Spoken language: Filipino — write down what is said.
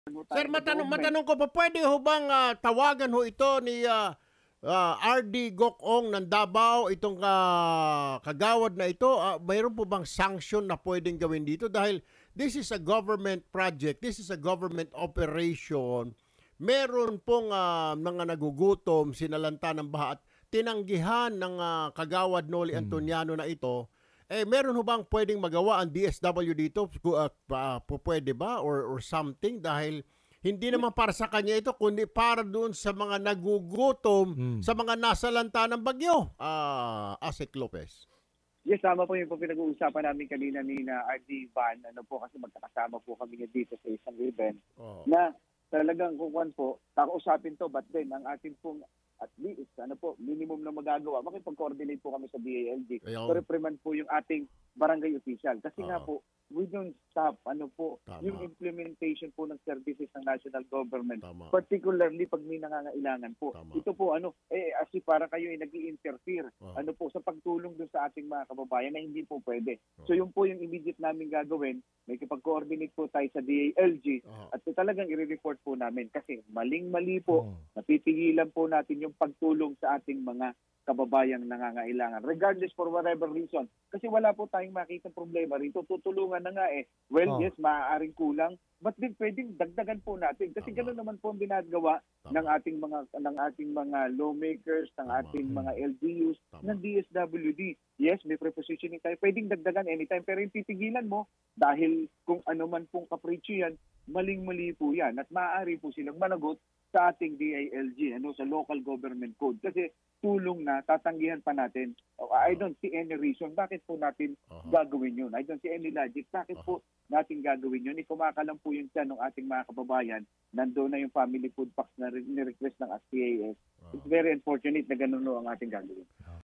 Ano Sir, tayo na government. matanong ko pa, pwede ho bang tawagan ho ito ni RD Gokong ng Davao, itong kagawad na ito? Mayroon po bang sanction na pwedeng gawin dito? Dahil this is a government project, this is a government operation. Meron pong mga nagugutom, sinalanta ng baha at tinanggihan ng kagawad Noli Antoniano na ito. Meron ho bang pwedeng magawa ang DSW dito? Pwede ba or something? Dahil hindi naman para sa kanya ito, kundi para doon sa mga nagugutom, sa mga nasalanta ng bagyo. Asek Lopez. Yes, tama po yung pinag-uusapan namin kanina ni na RD Van. Ano po, kasi magkakasama po kami dito sa isang event na talagang kukuhan po, kakausapin to, but then ang ating pong at least, minimum na magagawa, makipag-coordinate po kami sa DILG. So, reprimand po yung ating barangay official. Kasi nga po, we don't stop, yung implementation po ng services ng national government, particularly pag may nangangailangan po. Ito po, as if para kayo ay nag-i-interfere, sa pagtulong dun sa ating mga kababayan na hindi po pwede. So, yun po yung immediate namin gagawin, may kipag-coordinate po tayo sa DILG at talagang i-report po namin kasi maling-mali po, napipigilan po natin yung pagtulong sa ating mga kababayang nangangailangan. Regardless for whatever reason. Kasi wala po tayong makita problema rito. Tutulungan na nga Well, yes, maaaring kulang. But then pwedeng dagdagan po natin. Kasi ganoon naman po ang ginagawa ng ating mga lawmakers, ng ating mga LGUs, ng DSWD. Yes, may prepositioning tayo. Pwedeng dagdagan anytime. Pero yung titigilan mo, dahil kung ano man pong kapritsyo yan, maling-mali po yan. At maaari po silang managot sa ating DILG, sa local government code. Kasi tulong na, tatanggihan pa natin. I don't see any reason bakit po natin gagawin yun. I don't see any logic. Bakit po natin gagawin yun? Kumakalam po yun siya ng ating mga kababayan. Nandoon na yung family food packs na ni-request ng SPAS. It's very unfortunate na ganun ang ating gagawin.